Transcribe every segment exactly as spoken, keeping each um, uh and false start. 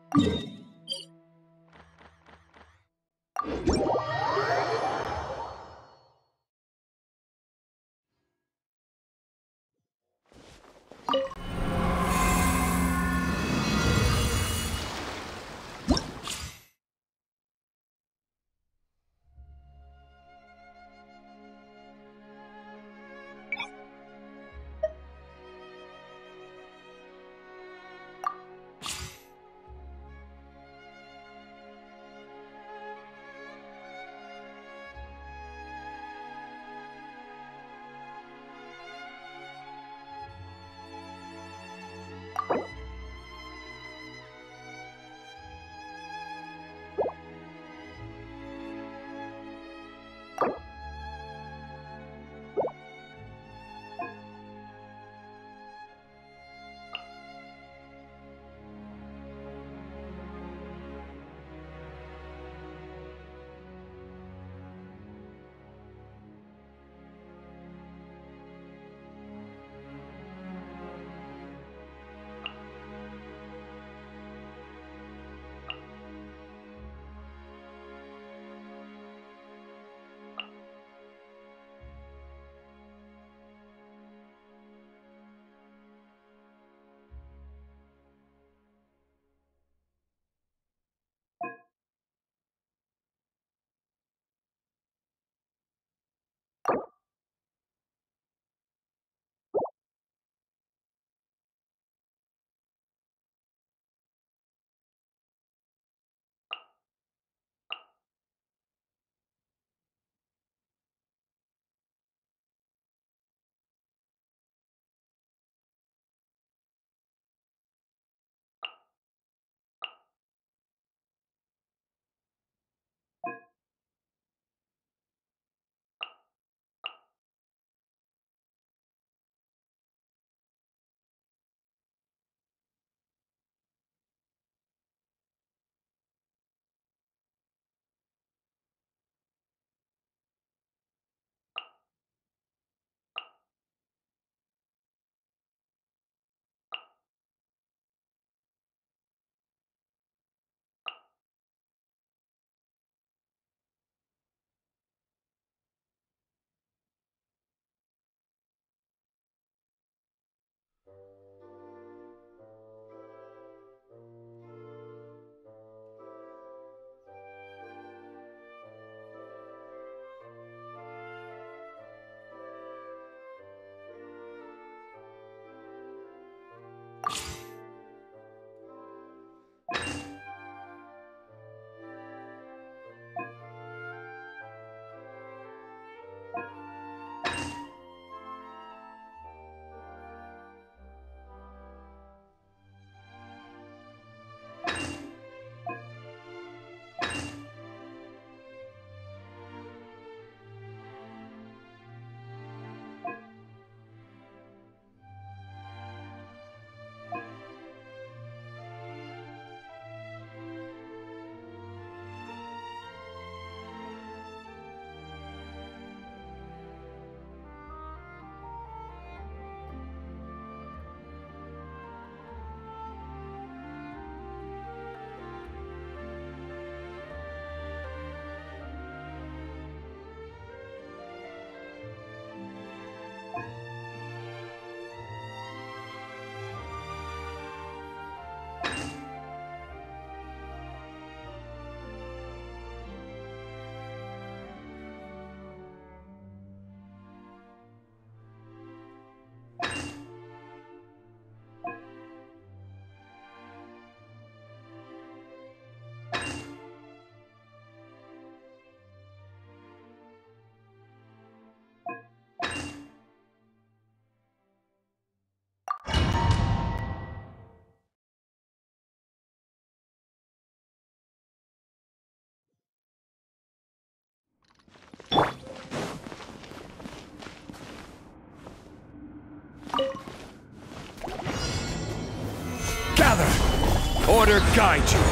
Order guide you.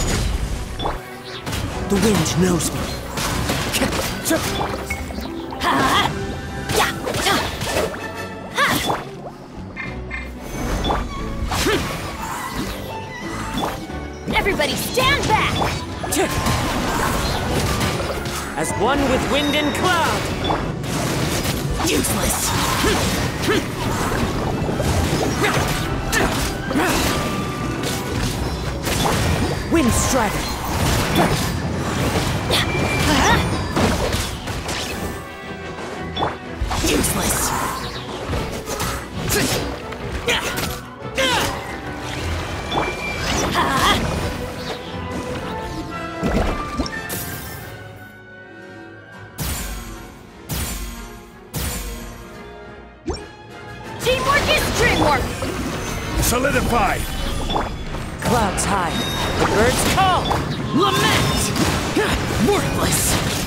The wind knows me. Everybody stand back! As one with wind and cloud! Useless! Wind Strider! Useless! Teamwork is dreamwork! Solidified! Clouds high, the birds call! Lament! Worthless!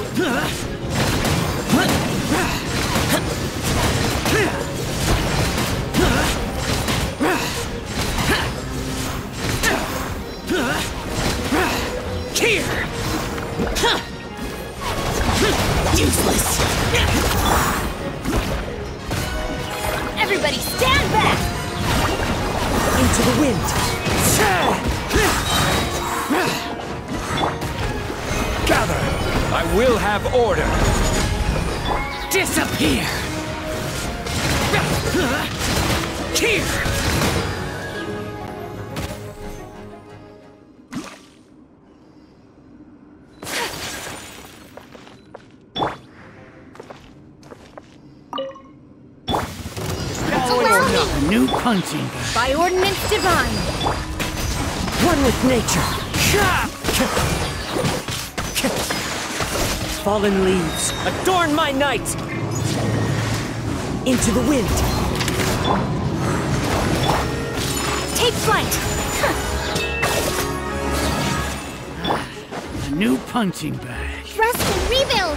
Here! Useless! Everybody stand back! Into the wind! Gather! I will have order! Disappear! Here! New punching. By ordinance divine! One with nature! Fallen leaves, adorn my night! Into the wind! Take flight! A new punching bag. Rest and rebuild!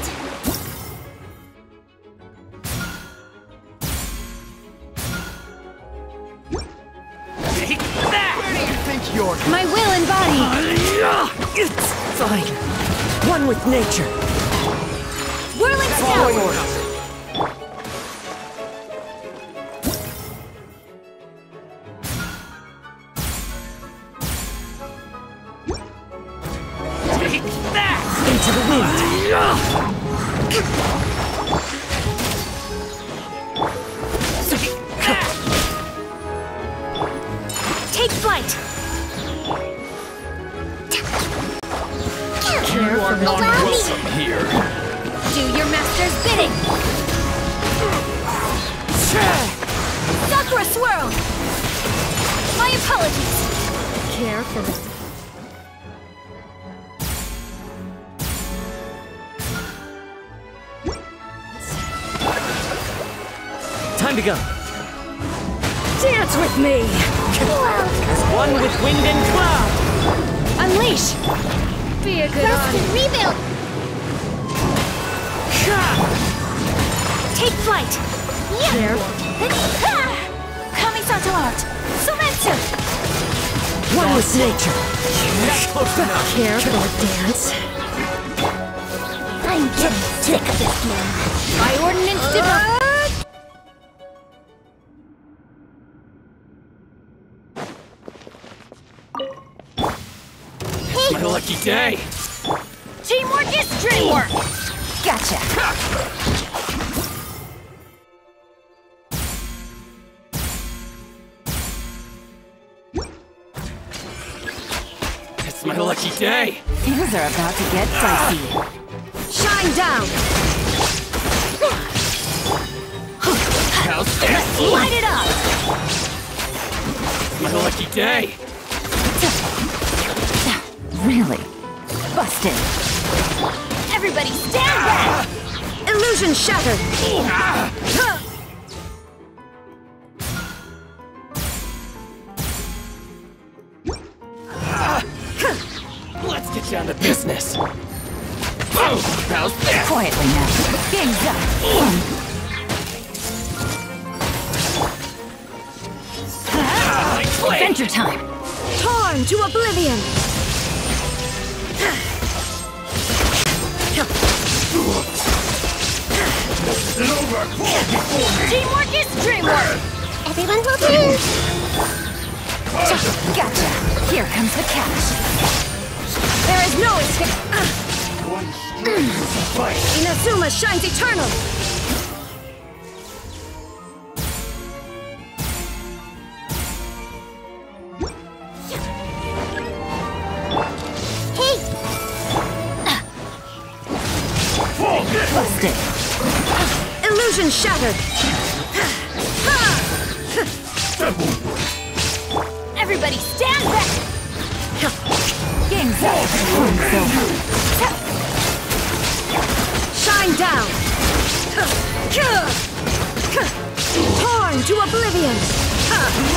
Take that! Where do you think you're... My will and body! It's fine! One with nature! Whirling Following Scout! orders! Take that! Into the wind! Take flight! You are not Allow me. welcome here! Do your master's bidding! Sakura Swirl! My apologies! Care for the... Time to go! Dance with me! As one with wind and cloud! Unleash! Be a good Rest and rebuild! Take flight! Yeah! Kamisato art! Sumetsu! One with nature! Care for a dance? I'm getting sick of this man. By ordinance divine! My lucky day! Teamwork is dreamwork! Gotcha! It's my lucky day! Things are about to get dicey. Shine down! How's that? Light it up! It's my lucky day! Really? Busted! Everybody stand back! Illusion shattered! Let's get down to business! Boom! How's that? Quietly now. Game's up. Adventure time! Torn to oblivion! Teamwork is dreamwork! Everyone will do! Gotcha! Here comes the catch! Inazuma shines eternal! Hey! Busted. Illusion shattered! Everybody stand back! Game's up. Game's over. Shine down! Torn to oblivion!